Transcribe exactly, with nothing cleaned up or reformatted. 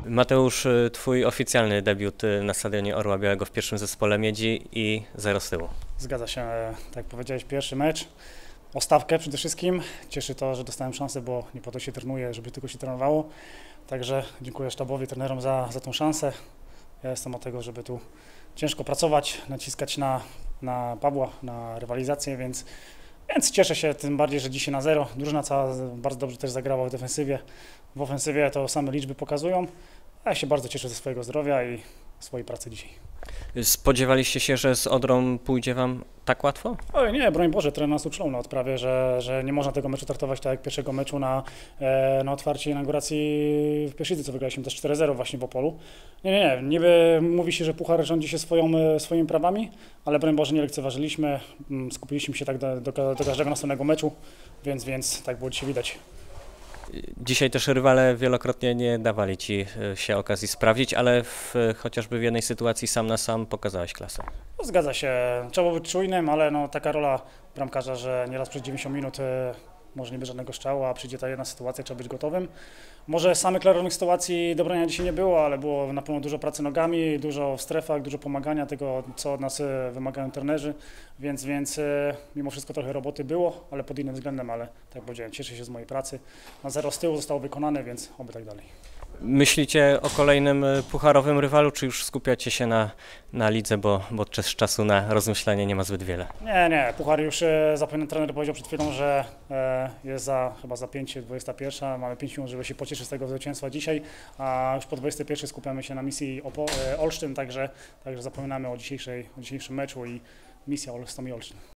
Mateusz, twój oficjalny debiut na stadionie Orła Białego w pierwszym zespole Miedzi i zero z tyłu. Zgadza się, tak jak powiedziałeś, pierwszy mecz, o stawkę przede wszystkim. Cieszy to, że dostałem szansę, bo nie po to się trenuje, żeby tylko się trenowało. Także dziękuję sztabowi, trenerom za, za tą szansę. Ja jestem od tego, żeby tu ciężko pracować, naciskać na, na Pawła, na rywalizację, więc, więc cieszę się tym bardziej, że dzisiaj na zero. Drużyna cała bardzo dobrze też zagrała w defensywie. W ofensywie to same liczby pokazują, a ja się bardzo cieszę ze swojego zdrowia i swojej pracy dzisiaj. Spodziewaliście się, że z Odrą pójdzie wam tak łatwo? Oj nie, broń Boże, trener nas uczulał na odprawie, że, że nie można tego meczu traktować tak jak pierwszego meczu na, e, na otwarcie inauguracji w Pieszycy, co wygraliśmy też cztery zero właśnie w Opolu. Nie, nie, nie, niby mówi się, że puchar rządzi się swoją, swoimi prawami, ale broń Boże nie lekceważyliśmy, skupiliśmy się tak do, do, do każdego następnego meczu, więc, więc tak było dzisiaj widać. Dzisiaj też rywale wielokrotnie nie dawali ci się okazji sprawdzić, ale w, chociażby w jednej sytuacji sam na sam pokazałeś klasę. No, zgadza się, trzeba być czujnym, ale no, taka rola bramkarza, że nieraz przez dziewięćdziesiąt minut e, może nie być żadnego strzału, a przyjdzie ta jedna sytuacja, trzeba być gotowym. Może samych klarownych sytuacji do brania dzisiaj nie było, ale było na pewno dużo pracy nogami, dużo w strefach, dużo pomagania tego, co od nas e, wymagają trenerzy, więc, więc e, mimo wszystko trochę roboty było, ale pod innym względem, ale tak jak powiedziałem, cieszę się z mojej pracy. Na zero z tyłu zostało wykonane, więc oby tak dalej. Myślicie o kolejnym pucharowym rywalu, czy już skupiacie się na, na lidze, bo, bo z czasu na rozmyślanie nie ma zbyt wiele? Nie, nie, puchar już e, zapewne trener powiedział przed chwilą, że e, jest za chyba za pięć, dwudziesta pierwsza, mamy pięć minut, żeby się pocieszyć z tego zwycięstwa dzisiaj, a już po dwudziestej pierwszej skupiamy się na misji Opo, e, Olsztyn, także, także zapominamy o, dzisiejszej, o dzisiejszym meczu i misja z Olsztyn.